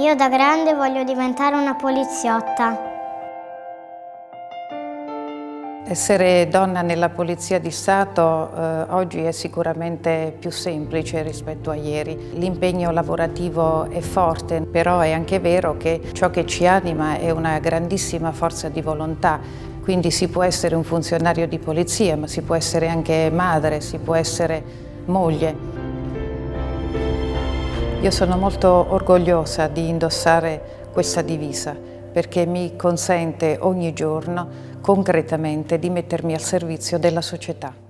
Io da grande voglio diventare una poliziotta. Essere donna nella Polizia di Stato oggi è sicuramente più semplice rispetto a ieri. L'impegno lavorativo è forte, però è anche vero che ciò che ci anima è una grandissima forza di volontà. Quindi si può essere un funzionario di polizia, ma si può essere anche madre, si può essere moglie. Io sono molto orgogliosa di indossare questa divisa perché mi consente ogni giorno concretamente di mettermi al servizio della società.